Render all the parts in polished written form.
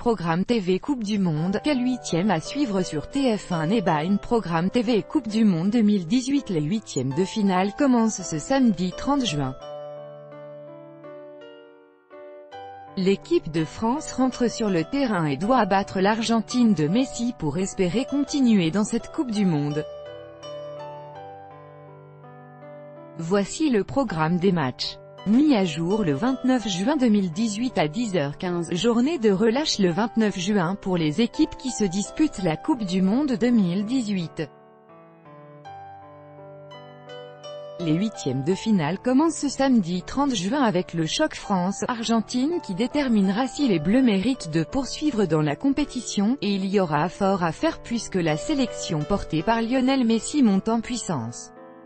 Programme TV Coupe du Monde, quel huitième à suivre sur TF1 et Bein. Programme TV Coupe du Monde 2018. Les huitièmes de finale commencent ce samedi 30 juin. L'équipe de France rentre sur le terrain et doit abattre l'Argentine de Messi pour espérer continuer dans cette Coupe du Monde. Voici le programme des matchs. Mis à jour le 29 juin 2018 à 10h15, journée de relâche le 29 juin pour les équipes qui se disputent la Coupe du Monde 2018. Les huitièmes de finale commencent ce samedi 30 juin avec le choc France-Argentine qui déterminera si les Bleus méritent de poursuivre dans la compétition, et il y aura fort à faire puisque la sélection portée par Lionel Messi monte en puissance.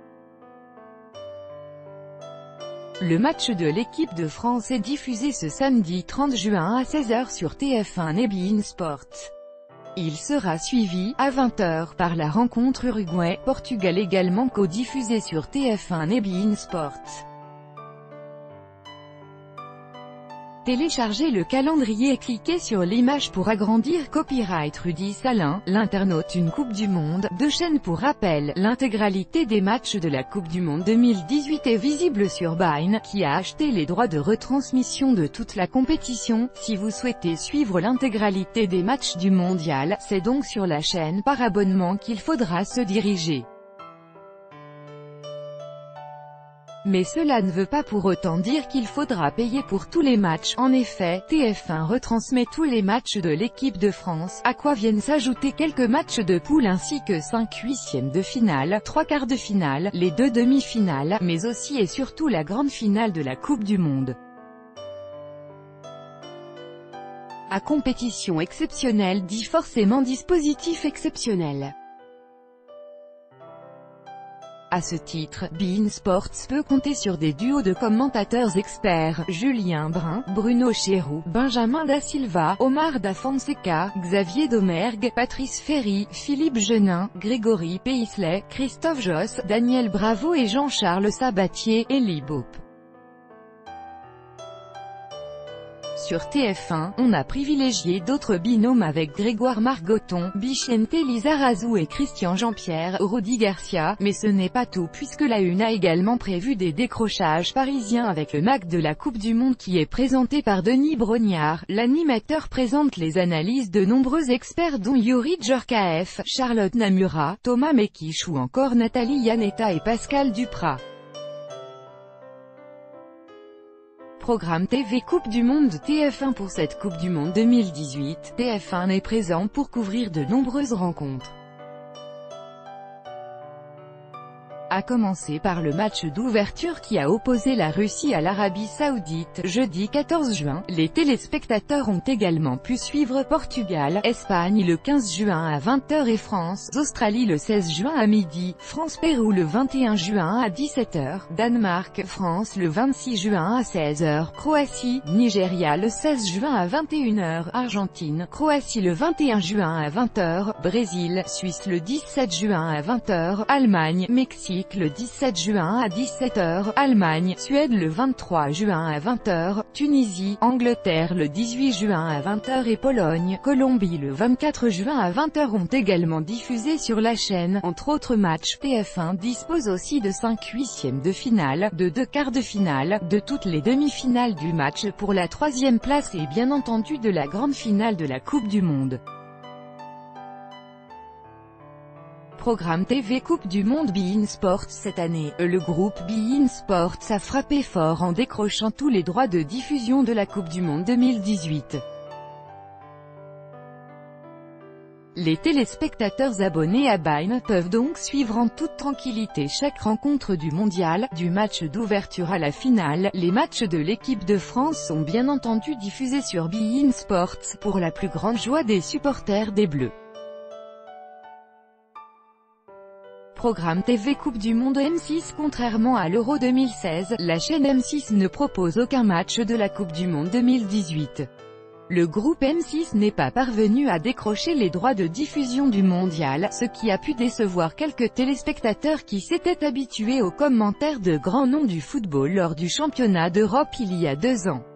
Le match de l'équipe de France est diffusé ce samedi 30 juin à 16h sur TF1 et beIN Sports. Il sera suivi, à 20h, par la rencontre Uruguay-Portugal également co-diffusée sur TF1 et beIN Sports. Téléchargez le calendrier et cliquez sur l'image pour agrandir. Copyright Rudy Salin, l'internaute. Une Coupe du Monde, 2 chaînes. Pour rappel, l'intégralité des matchs de la Coupe du Monde 2018 est visible sur Bein, qui a acheté les droits de retransmission de toute la compétition. Si vous souhaitez suivre l'intégralité des matchs du mondial, c'est donc sur la chaîne par abonnement qu'il faudra se diriger. Mais cela ne veut pas pour autant dire qu'il faudra payer pour tous les matchs. En effet, TF1 retransmet tous les matchs de l'équipe de France, à quoi viennent s'ajouter quelques matchs de poule ainsi que 5 huitièmes de finale, 3 quarts de finale, les 2 demi-finales, mais aussi et surtout la grande finale de la Coupe du Monde. À compétition exceptionnelle dit forcément dispositif exceptionnel. À ce titre, beIN Sports peut compter sur des duos de commentateurs experts, Julien Brun, Bruno Chéroux, Benjamin da Silva, Omar da Fonseca, Xavier Domergue, Patrice Ferry, Philippe Genin, Grégory Paisley, Christophe Josse, Daniel Bravo et Jean-Charles Sabatier, Elie Bope. Sur TF1, on a privilégié d'autres binômes avec Grégoire Margoton, Bichente Lizarazu et Christian Jean-Pierre, Rudy Garcia, mais ce n'est pas tout puisque la Une a également prévu des décrochages parisiens avec le MAC de la Coupe du Monde qui est présenté par Denis Brognard. L'animateur présente les analyses de nombreux experts dont Yuri Djorkaeff, Charlotte Namura, Thomas Mekich ou encore Nathalie Yanetta et Pascal Duprat. Programme TV Coupe du Monde TF1. Pour cette Coupe du Monde 2018, TF1 est présent pour couvrir de nombreuses rencontres. À commencer par le match d'ouverture qui a opposé la Russie à l'Arabie Saoudite, jeudi 14 juin. Les téléspectateurs ont également pu suivre Portugal-Espagne le 15 juin à 20h et France-Australie le 16 juin à midi, France-Pérou le 21 juin à 17h, Danemark-France le 26 juin à 16h, Croatie-Nigeria le 16 juin à 21h, Argentine-Croatie le 21 juin à 20h, Brésil-Suisse le 17 juin à 20h, Allemagne-Mexique le 17 juin à 17h, Allemagne-Suède le 23 juin à 20h, Tunisie-Angleterre le 18 juin à 20h et Pologne-Colombie le 24 juin à 20h ont également diffusé sur la chaîne. Entre autres matchs, TF1 dispose aussi de 5 huitièmes de finale, de 2 quarts de finale, de toutes les demi-finales du match pour la 3e place et bien entendu de la grande finale de la Coupe du Monde. Programme TV Coupe du Monde beIN Sports. Cette année, le groupe beIN Sports a frappé fort en décrochant tous les droits de diffusion de la Coupe du Monde 2018. Les téléspectateurs abonnés à Bein peuvent donc suivre en toute tranquillité chaque rencontre du mondial, du match d'ouverture à la finale. Les matchs de l'équipe de France sont bien entendu diffusés sur beIN Sports, pour la plus grande joie des supporters des Bleus. Programme TV Coupe du Monde M6. Contrairement à l'Euro 2016, la chaîne M6 ne propose aucun match de la Coupe du Monde 2018. Le groupe M6 n'est pas parvenu à décrocher les droits de diffusion du mondial, ce qui a pu décevoir quelques téléspectateurs qui s'étaient habitués aux commentaires de grands noms du football lors du championnat d'Europe il y a 2 ans.